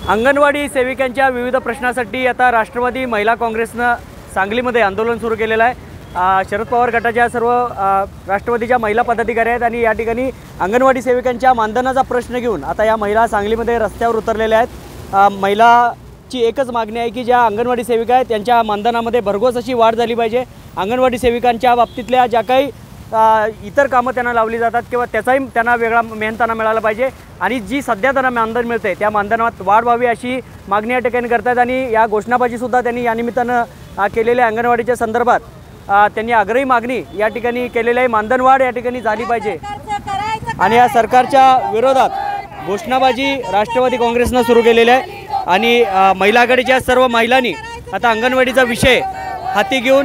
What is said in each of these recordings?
अंगणवाडी सेविकांच्या विविध प्रश्नासाठी आता राष्ट्रवादी महिला काँग्रेसनं सांगलीमध्ये आंदोलन सुरू केलेलं आहे। शरद पवार गटाच्या सर्व राष्ट्रवादीच्या महिला पदाधिकारी आहेत आणि या ठिकाणी अंगणवाडी सेविकांच्या मानधनाचा प्रश्न घेऊन आता या महिला सांगलीमध्ये रस्त्यावर उतरलेल्या आहेत। महिलाची एकच मागणी आहे की ज्या अंगणवाडी सेविका आहेत त्यांच्या मानधनामध्ये भरघोस अशी वाढ झाली पाहिजे। अंगणवाडी सेविकांच्या बाबतीतल्या ज्या काही इतर कामं त्यांना लावली जातात किंवा त्याचाही त्यांना वेगळा मेहनताना मिळाला पाहिजे आणि जी सध्या त्यांना मानधन मिळते त्या मानधनात वाढ व्हावी अशी मागणी या ठिकाणी करतात। आणि या घोषणाबाजीसुद्धा त्यांनी या निमित्तानं केलेल्या अंगणवाडीच्या संदर्भात त्यांनी आग्रही मागणी या ठिकाणी केलेली आहे। मानधन वाढ या ठिकाणी झाली पाहिजे आणि या सरकारच्या विरोधात घोषणाबाजी राष्ट्रवादी काँग्रेसनं सुरू केलेली आहे आणि महिला आघाडीच्या सर्व महिलांनी आता अंगणवाडीचा विषय हाती घेऊन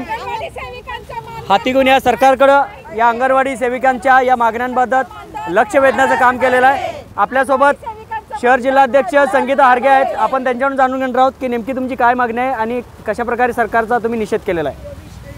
या सरकारकडे या अंगणवाडी सेविकांच्या या मागण्यांबाबत लक्ष वेधण्याचं काम केलेलं आहे। आपल्यासोबत शहर जिल्हाध्यक्ष संगीता हारगे आहेत। आपण त्यांच्याकडून जाणून घेणार आहोत की नेमकी तुमची काय मागणी आहे आणि कशा प्रकारे सरकारचा तुम्ही निषेध केलेला आहे।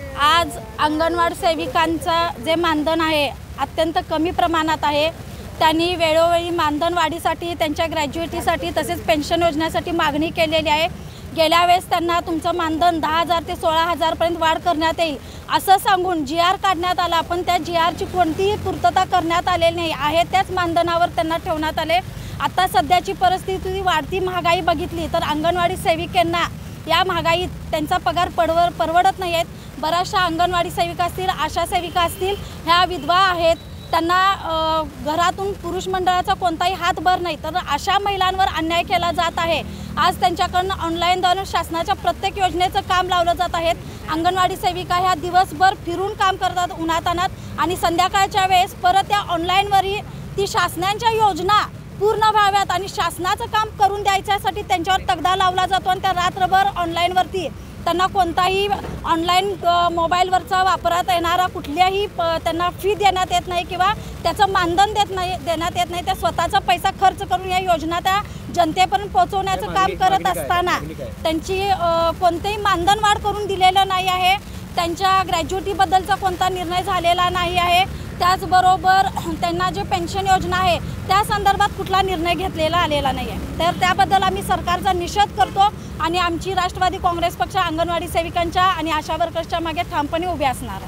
आज अंगणवाडी सेविकांचं जे मानधन आहे अत्यंत कमी प्रमाणात आहे। त्यांनी वेळोवेळी मानधन वाढीसाठी त्यांच्या ग्रॅज्युएटीसाठी तसेच पेन्शन योजनेसाठी मागणी केलेली आहे। गेल्या वेळेस त्यांना तुमचं मानधन 10,000 ते 16,000 पर्यंत वाढ करण्यात येईल असं सांगून GR काढण्यात आला, पण त्या GRची कोणतीही पूर्तता करण्यात आलेली नाही आहे। त्याच मानधनावर त्यांना ठेवण्यात आले। आता सध्याची परिस्थिती वाढती महागाई बघितली तर अंगणवाडी सेविकांना या महागाईत त्यांचा पगार परवडत नाही आहेत। बऱ्याचशा अंगणवाडी सेविका असतील, आशा सेविका असतील, ह्या विधवा आहेत, त्यांना घरातून पुरुष मंडळाचा कोणताही हातभार नाही, तर अशा महिलांवर अन्याय केला जात आहे। आज त्यांच्याकडून ऑनलाईनद्वारे शासनाच्या प्रत्येक योजनेचं काम लावलं जात आहे। अंगणवाडी सेविका ह्या दिवसभर फिरून काम करतात उन्हातान्हात आणि संध्याकाळच्या वेळेस परत त्या ऑनलाईनवरही ती शासनाच्या योजना पूर्ण व्हाव्यात आणि शासनाचं काम करून द्यायच्यासाठी त्यांच्यावर तगदा लावला जातो आणि त्या रात्रभर ऑनलाईनवरती त्यांना कोणताही ऑनलाईन मोबाईलवरचा वापरात येणारा कुठल्याही त्यांना फी देण्यात येत नाही किंवा त्याचं मानधन देण्यात येत नाही। त्या स्वतःचा पैसा खर्च करून या योजना त्या जनतेपर्यंत पोहोचवण्याचं काम करत असताना त्यांची कोणतेही मानधन वाढ करून दिलेलं नाही आहे। त्यांच्या ग्रॅज्युएटीबद्दलचा कोणता निर्णय झालेला नाही आहे। त्याचबरोबर त्यांना जे पेन्शन योजना आहे त्या संदर्भात कुठला निर्णय घेतलेला आलेला नाही आहे। तर त्याबद्दल आम्ही सरकारचा निषेध करतो आणि आमची राष्ट्रवादी काँग्रेस पक्ष अंगणवाडी सेविकांच्या आणि आशा वर्कर्सच्या मागे ठामपणे उभे असणार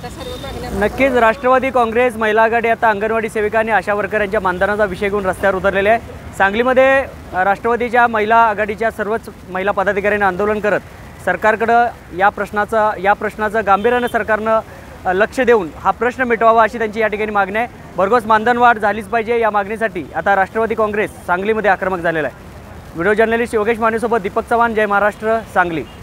आहे। नक्कीच राष्ट्रवादी काँग्रेस महिला आघाडी आता अंगणवाडी सेविका आणि आशा वर्करांच्या मानधनाचा विषय घेऊन रस्त्यावर उतरलेले आहे। सांगलीमध्ये राष्ट्रवादीच्या महिला आघाडीच्या सर्वच महिला पदाधिकाऱ्यांनी आंदोलन करत सरकारकडे या प्रश्नाचं गांभीर्यानं सरकारनं लक्ष देऊन हा प्रश्न मिटवावा अशी त्यांची या ठिकाणी मागणी आहे। भरघोस मानधन वाढ झालीच पाहिजे या मागणीसाठी आता राष्ट्रवादी काँग्रेस सांगलीमध्ये आक्रमक झालेला आहे। व्हिडिओ जर्नलिस्ट योगेश मानेसोबत दीपक चव्हाण, जय महाराष्ट्र, सांगली।